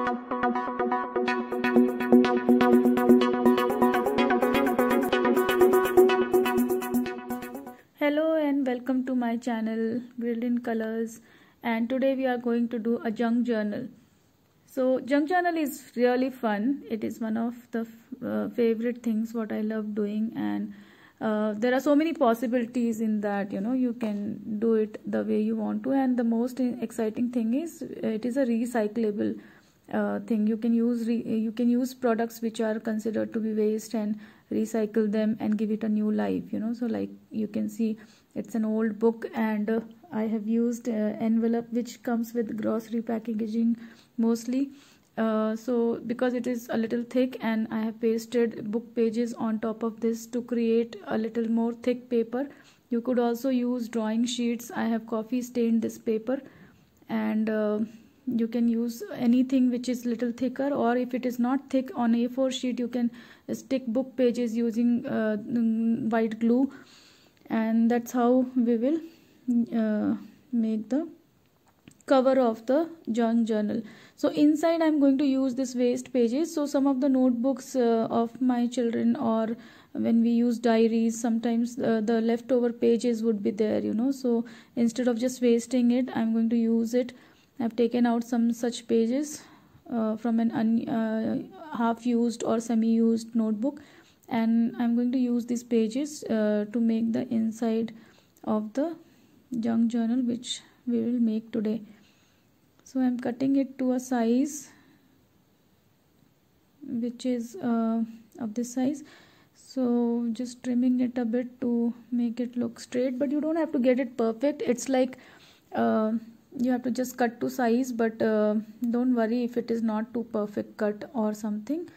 Hello and welcome to my channel Grilled in Colors, and today we are going to do a junk journal. So junk journal is really fun. It is one of the favorite things what I love doing, and there are so many possibilities in that. You can do it the way you want to, and the most exciting thing is it is a recyclable thing. You can use products which are considered to be waste and recycle them and give it a new life. So like you can see, it's an old book, and I have used envelope which comes with grocery packaging mostly. So because it is a little thick, and I have pasted book pages on top of this to create a little more thick paper. You could also use drawing sheets. I have coffee stained this paper, and you can use anything which is little thicker, or if it is not thick, on A4 sheet you can stick book pages using white glue, and that's how we will make the cover of the junk journal. So inside I'm going to use this waste pages. So some of the notebooks of my children, or when we use diaries, sometimes the leftover pages would be there. So instead of just wasting it, I'm going to use it. I've taken out some such pages from an half used or semi used notebook, and I'm going to use these pages to make the inside of the junk journal which we will make today. So I'm cutting it to a size which is of this size. So just trimming it a bit to make it look straight, but you don't have to get it perfect. It's like you have to just cut to size, but don't worry if it is not too perfect cut or something.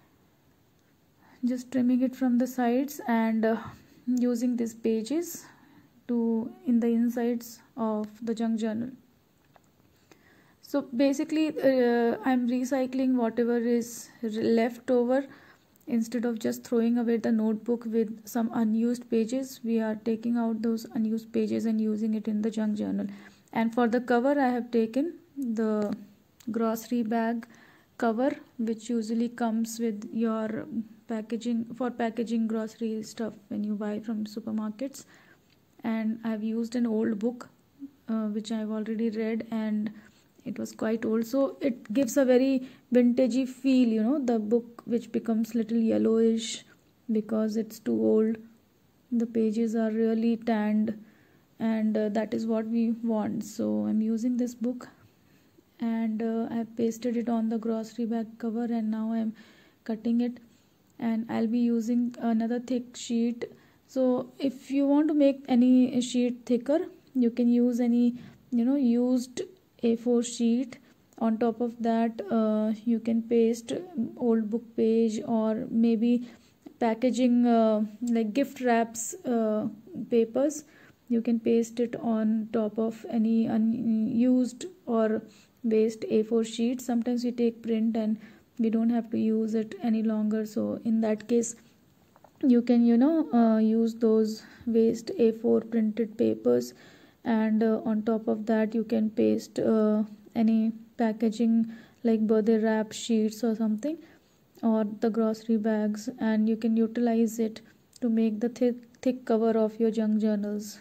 Just trimming it from the sides and using these pages to in the insides of the junk journal. So basically I'm recycling whatever is left over. Instead of just throwing away the notebook with some unused pages, we are taking out those unused pages and using it in the junk journal. And for the cover, I have taken the grocery bag cover, which usually comes with your packaging grocery stuff when you buy from supermarkets. And I have used an old book which I have already read, and it was quite old, so it gives a very vintagey feel, the book which becomes little yellowish because it's too old. The pages are really tanned, and that is what we want. So I'm using this book, and I've pasted it on the grocery bag cover, and now I'm cutting it, and I'll be using another thick sheet. So if you want to make any sheet thicker, you can use any used A4 sheet. On top of that you can paste old book page, or maybe packaging like gift wraps papers. You can paste it on top of any unused or waste A4 sheet. Sometimes we take print and we don't have to use it any longer, so in that case you can use those waste A4 printed papers, and on top of that you can paste any packaging like birthday wrap sheets or something, or the grocery bags, and you can utilize it to make the thick cover of your junk journals.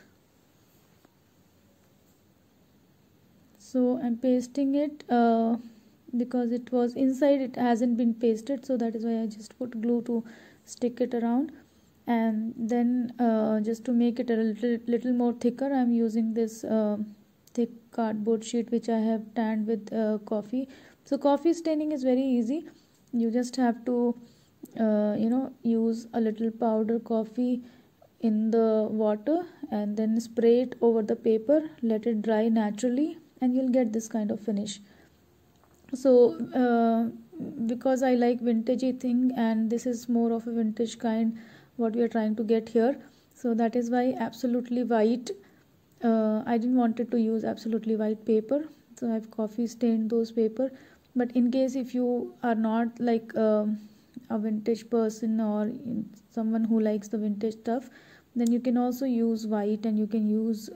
So I'm pasting it because it was inside, it hasn't been pasted, so that is why I just put glue to stick it around. And then just to make it a little more thicker, I'm using this thick cardboard sheet which I have tanned with coffee. So coffee staining is very easy. You just have to use a little powder coffee in the water, and then spray it over the paper, let it dry naturally, and you'll get this kind of finish. So because I like vintagey thing, and this is more of a vintage kind what we are trying to get here, so that is why absolutely white, I didn't wanted to use absolutely white paper, so I've coffee stained those paper. But in case if you are not like a vintage person, or someone who likes the vintage stuff, then you can also use white, and you can use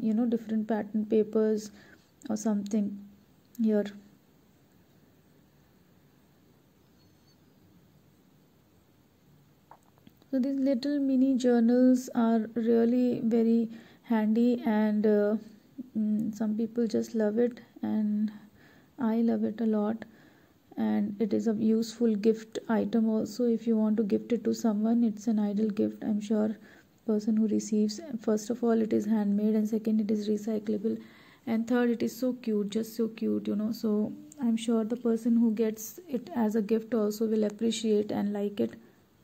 different pattern papers or something here. So these little mini journals are really very handy, and some people just love it, and I love it a lot. And it is a useful gift item also. If you want to gift it to someone, it's an ideal gift. I'm sure person who receives, first of all, it is handmade, and second, it is recyclable, and third, it is so cute, just so cute, so I'm sure the person who gets it as a gift also will appreciate and like it.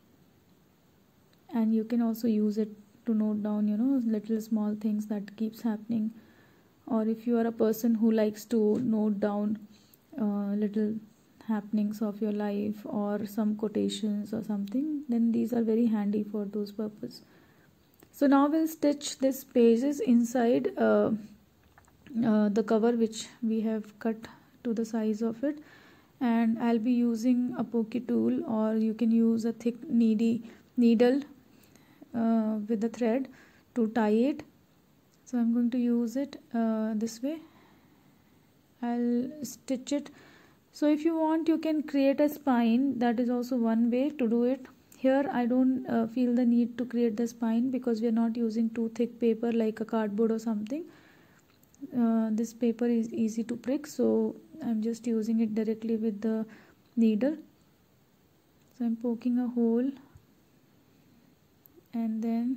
And you can also use it to note down little small things that keeps happening, or if you are a person who likes to note down little happenings of your life or some quotations or something, then these are very handy for those purposes. So now we'll stitch these pages inside the cover which we have cut to the size of it, and I'll be using a pokey tool, or you can use a thick needle with the thread to tie it. So I'm going to use it this way. I'll stitch it. So if you want, you can create a spine. That is also one way to do it. Here I don't feel the need to create the spine because we are not using too thick paper like a cardboard or something. This paper is easy to prick, so I'm just using it directly with the needle. So I'm poking a hole, and then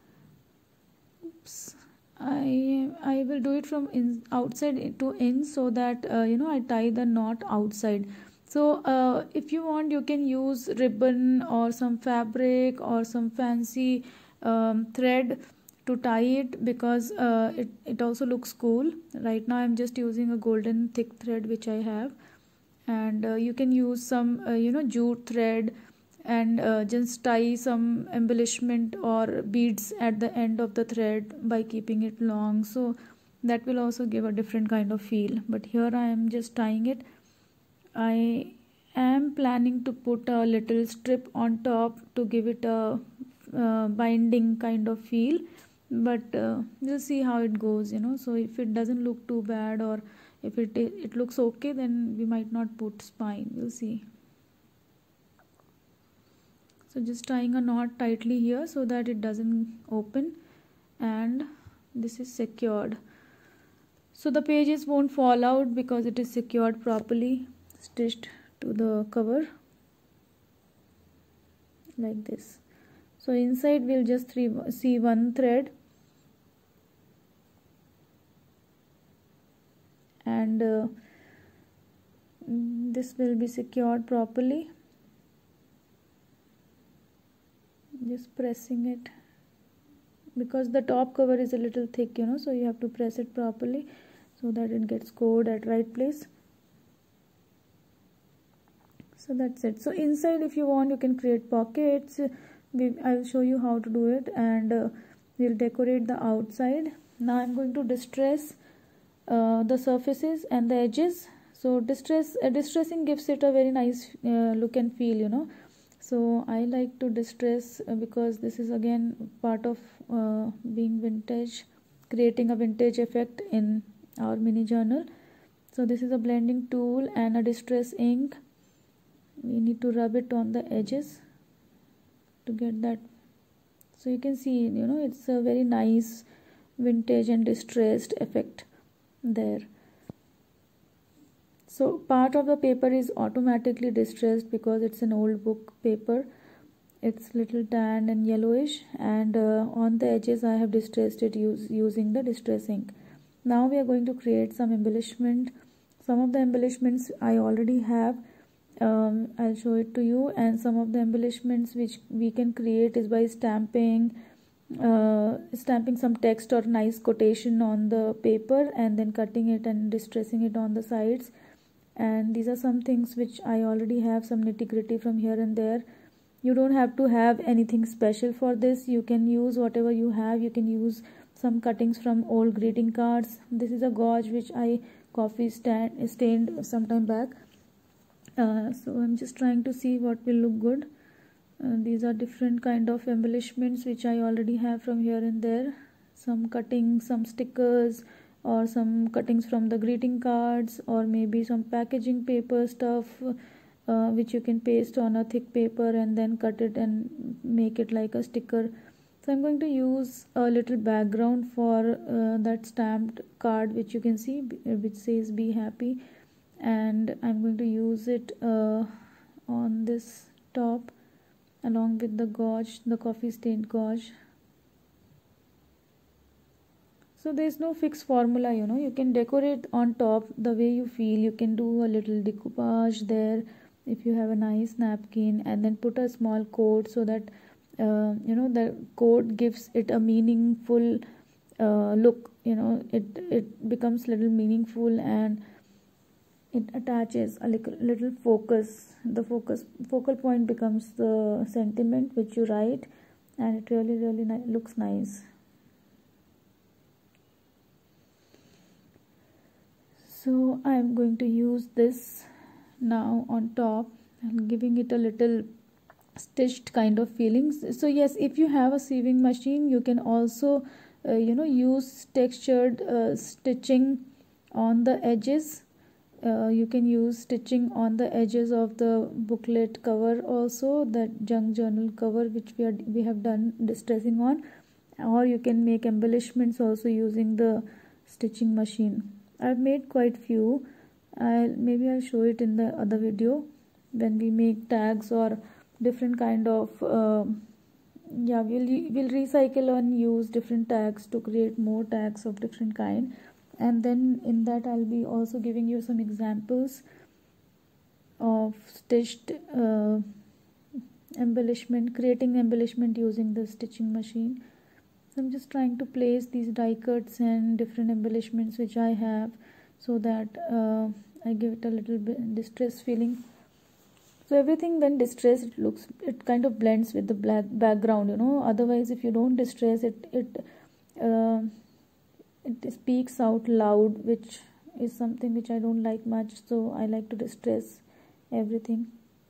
I will do it from outside to in, so that I tie the knot outside. So if you want, you can use ribbon or some fabric or some fancy thread to tie it, because it also looks cool. Right now I'm just using a golden thick thread which I have, and you can use some jute thread, and just tie some embellishment or beads at the end of the thread by keeping it long, so that will also give a different kind of feel. But here I am just tying it. I am planning to put a little strip on top to give it a binding kind of feel, but we'll see how it goes. So if it doesn't look too bad, or if it looks okay, then we might not put spine. We'll see. So just tying a knot tightly here so that it doesn't open, and this is secured. So the pages won't fall out because it is secured properly, stitched to the cover like this. So inside we'll just see one thread, and this will be secured properly. Just pressing it, because the top cover is a little thick, so you have to press it properly so that it gets scored at right place. So that's it. So inside, if you want, you can create pockets. I'll show you how to do it, and we'll decorate the outside. Now I'm going to distress the surfaces and the edges. So distressing gives it a very nice look and feel, So I like to distress because this is again part of being vintage, creating a vintage effect in our mini journal. So this is a blending tool and a distress ink. We need to rub it on the edges to get that. So you can see, it's a very nice vintage and distressed effect there. So part of the paper is automatically distressed because it's an old book paper. It's little tan and yellowish, and on the edges I have distressed it using the distress ink. Now we are going to create some embellishment. Some of the embellishments I already have. I'll show it to you, and some of the embellishments which we can create is by stamping some text or nice quotation on the paper, and then cutting it and distressing it on the sides. And these are some things which I already have, some nitty-gritty from here and there. You don't have to have anything special for this. You can use whatever you have. You can use some cuttings from old greeting cards. This is a gauze which I coffee stained some time back. So I'm just trying to see what will look good. These are different kind of embellishments which I already have from here and there. Some cuttings, some stickers, or some cuttings from the greeting cards, or maybe some packaging paper stuff, which you can paste on a thick paper and then cut it and make it like a sticker. So I'm going to use a little background for that stamped card, which you can see, which says be happy, and I'm going to use it on this top along with the gauze, the coffee stained gauze. So there's no fixed formula, you can decorate on top the way you feel. You can do a little decoupage there if you have a nice napkin, and then put a small coat so that the coat gives it a meaningful look. It becomes little meaningful, and it attaches a little focus. The focal point becomes the sentiment which you write, and it really looks nice. So I'm going to use this now on top, and giving it a little stitched kind of feelings. So yes, if you have a sewing machine, you can also use textured stitching on the edges. You can use stitching on the edges of the booklet cover also, that junk journal cover which we have done distressing on, or you can make embellishments also using the stitching machine. I've made quite few. Maybe I'll show it in the other video when we make tags or different kind of we'll recycle and use different tags to create more tags of different kind. And then in that I'll be also giving you some examples of stitched embellishment, creating embellishment using the stitching machine. So I'm just trying to place these die cuts and different embellishments which I have, so that I give it a little bit distress feeling. So everything when distressed, it kind of blends with the black background, otherwise if you don't distress it, it speaks out loud, which is something which I don't like much. So I like to distress everything.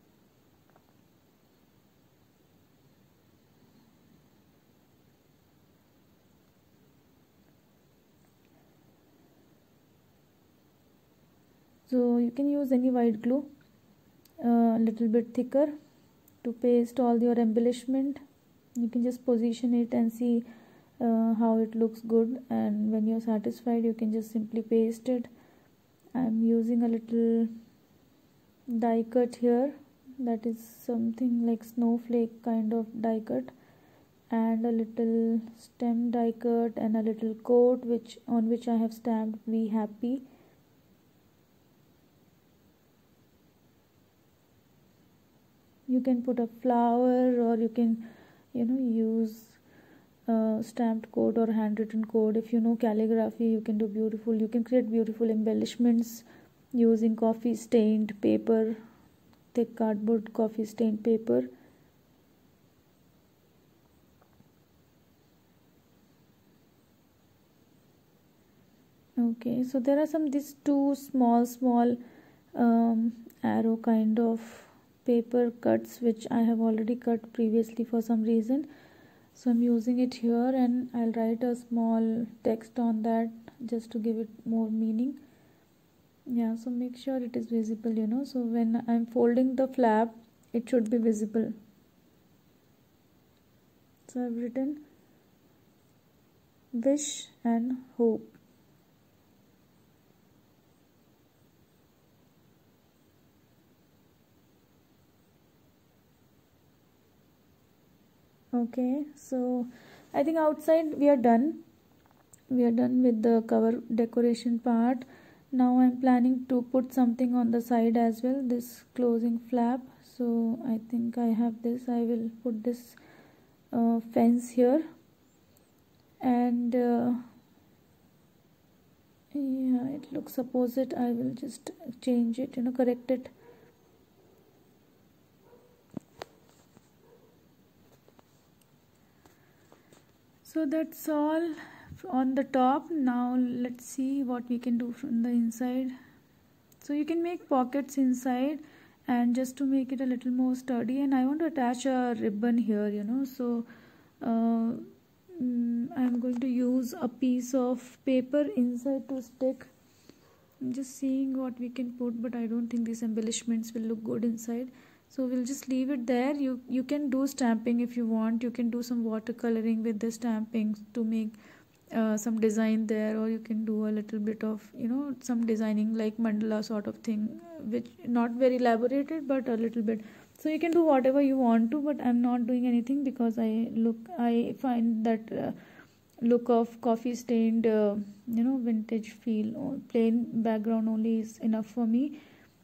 So you can use any white glue, a little bit thicker, to paste all your embellishment. You can just position it and see how it looks good, and when you're satisfied you can just simply paste it. I'm using a little die cut here, that is something like snowflake kind of die cut, and a little stem die cut, and a little coat on which I have stamped be happy. You can put a flower, or you can use stamped code or handwritten code. If you know calligraphy, you can create beautiful embellishments using coffee stained paper, thick cardboard coffee stained paper. Okay, so there are these two small arrow kind of paper cuts which I have already cut previously for some reason. So I'm using it here, and I'll write a small text on that just to give it more meaning. Yeah, so make sure it is visible, so when I'm folding the flap, it should be visible. So I've written wish and hope. Okay, so I think outside we are done with the cover decoration part. Now I'm planning to put something on the side as well, this closing flap. So I think I have this. I will put this fence here, and yeah, it looks opposite. I will just change it, correct it. So that's all on the top. Now let's see what we can do from the inside. So you can make pockets inside, and just to make it a little more sturdy, and I want to attach a ribbon here, so I'm going to use a piece of paper inside to stick I'm just seeing what we can put, but I don't think these embellishments will look good inside, so we'll just leave it there. You can do stamping if you want. You can do some watercoloring with the stamping to make some design there, or you can do a little bit of, you know, some designing like mandala sort of thing, which not very elaborated but a little bit. So you can do whatever you want to, but I'm not doing anything because I find that look of coffee stained you know, vintage feel, or plain background only is enough for me.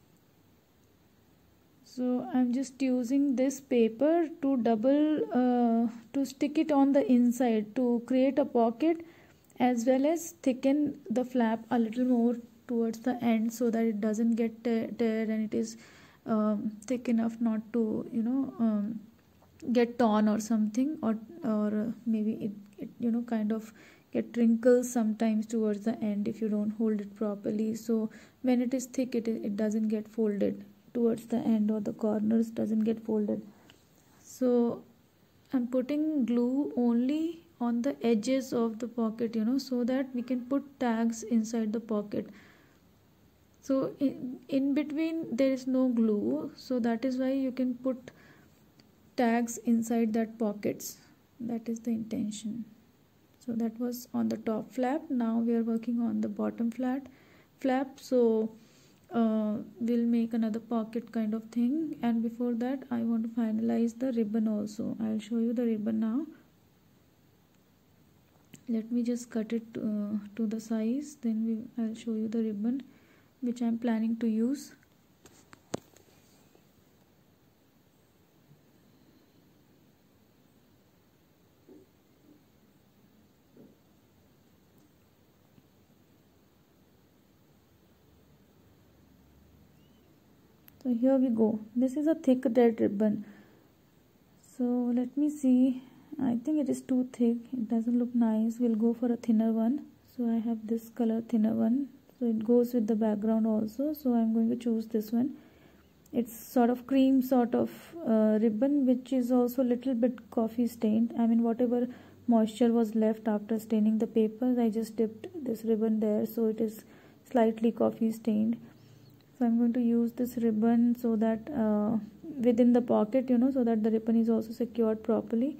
So I'm just using this paper to to stick it on the inside to create a pocket, as well as thicken the flap a little more towards the end so that it doesn't get tear and it is thick enough not to, you know, get torn or something, or maybe it you know, kind of get wrinkles sometimes towards the end if you don't hold it properly. So when it is thick, it doesn't get folded towards the end, or the corners doesn't get folded. So I'm putting glue only on the edges of the pocket, you know, so that we can put tags inside the pocket. So in between there is no glue, so that is why you can put tags inside that pockets. That is the intention. So that was on the top flap. Now we are working on the bottom flap. So we'll make another pocket kind of thing, and before that I want to finalize the ribbon also. I'll show you the ribbon now. Let me just cut it to the size, then I'll show you the ribbon which I'm planning to use. So here we go. This is a thick red ribbon. So let me see. I think it is too thick. It doesn't look nice. We'll go for a thinner one. So I have this color thinner one. So it goes with the background also. So I'm going to choose this one. It's sort of cream sort of ribbon, which is also a little bit coffee stained. I mean, whatever moisture was left after staining the paper, I just dipped this ribbon there. So it is slightly coffee stained. So I'm going to use this ribbon so that within the pocket, you know, so that the ribbon is also secured properly.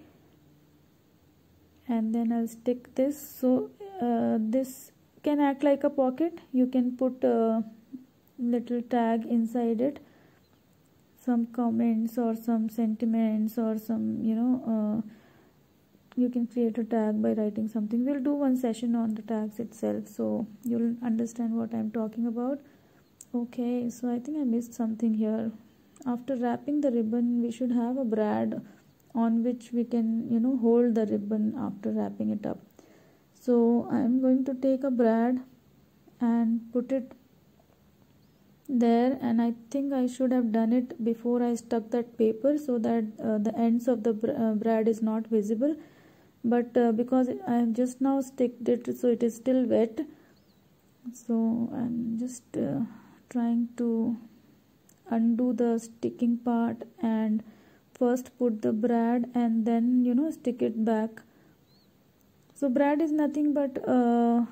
And then I'll stick this. So this can act like a pocket. You can put a little tag inside it, some comments or some sentiments or some, you know, you can create a tag by writing something. We'll do one session on the tags itself, so you'll understand what I'm talking about. Okay, so I think I missed something here. After wrapping the ribbon, we should have a brad on which we can, you know, hold the ribbon after wrapping it up. So I'm going to take a brad and put it there, and I think I should have done it before I stuck that paper so that the ends of the brad is not visible, but because I have just now sticked it, so it is still wet. So I'm just trying to undo the sticking part and first put the brad and then, you know, stick it back. So brad is nothing but a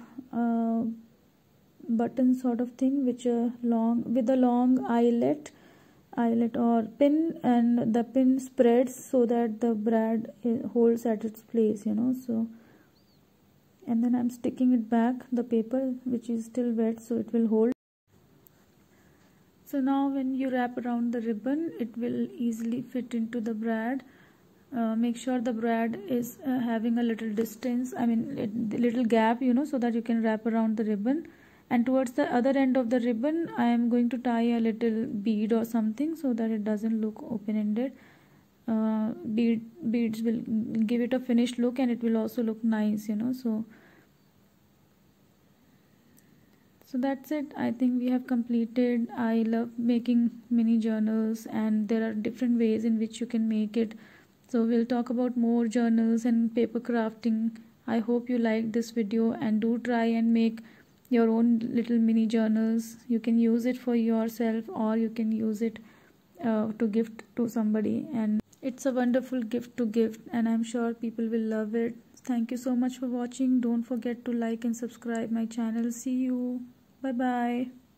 button sort of thing, which with a long eyelet or pin, and the pin spreads so that the brad holds at its place, you know. So, and then I'm sticking it back, the paper which is still wet, so it will hold. So now when you wrap around the ribbon, it will easily fit into the brad. Make sure the brad is having a little distance, I mean a little gap, you know, so that you can wrap around the ribbon. And towards the other end of the ribbon, I am going to tie a little bead or something so that it doesn't look open-ended. Beads will give it a finished look, and it will also look nice, you know. So that's it. I think we have completed. I love making mini journals, and there are different ways in which you can make it. So we'll talk about more journals and paper crafting. I hope you liked this video, and do try and make your own little mini journals. You can use it for yourself, or you can use it to gift to somebody, and it's a wonderful gift to give, and I'm sure people will love it. Thank you so much for watching. Don't forget to like and subscribe my channel. See you. Bye bye.